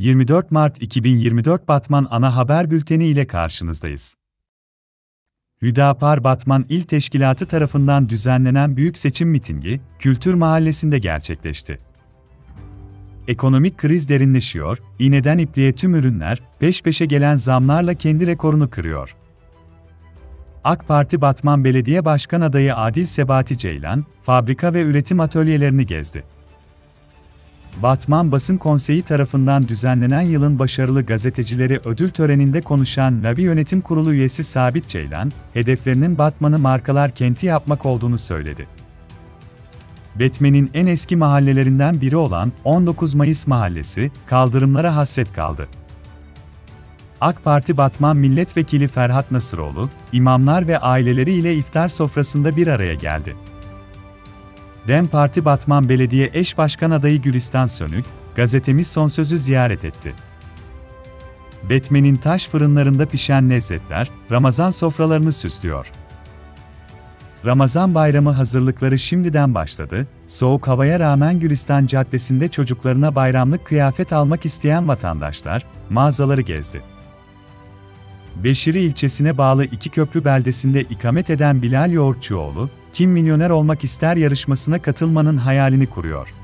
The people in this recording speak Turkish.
24 Mart 2024 Batman Ana Haber Bülteni ile karşınızdayız. Hüdapar Batman İl Teşkilatı tarafından düzenlenen büyük seçim mitingi, Kültür Mahallesi'nde gerçekleşti. Ekonomik kriz derinleşiyor, iğneden ipliğe tüm ürünler, peş peşe gelen zamlarla kendi rekorunu kırıyor. AK Parti Batman Belediye Başkan Adayı Adil Sebati Ceylan, fabrika ve üretim atölyelerini gezdi. Batman Basın Konseyi tarafından düzenlenen yılın başarılı gazetecileri ödül töreninde konuşan LABİ Yönetim Kurulu üyesi Sabit Ceylan, hedeflerinin Batman'ı markalar kenti yapmak olduğunu söyledi. Batman'in en eski mahallelerinden biri olan 19 Mayıs Mahallesi, kaldırımlara hasret kaldı. AK Parti Batman Milletvekili Ferhat Nasıroğlu, imamlar ve aileleri ile iftar sofrasında bir araya geldi. DEM Parti Batman Belediye Eş Başkan Adayı Gülistan Sönük, gazetemiz Son Söz'ü ziyaret etti. Batman'in taş fırınlarında pişen lezzetler, Ramazan sofralarını süslüyor. Ramazan bayramı hazırlıkları şimdiden başladı, soğuk havaya rağmen Gülistan Caddesi'nde çocuklarına bayramlık kıyafet almak isteyen vatandaşlar, mağazaları gezdi. Beşiri ilçesine bağlı İkiköprü beldesinde ikamet eden Bilal Yoğurtçuoğlu, Kim Milyoner Olmak İster yarışmasına katılmanın hayalini kuruyor.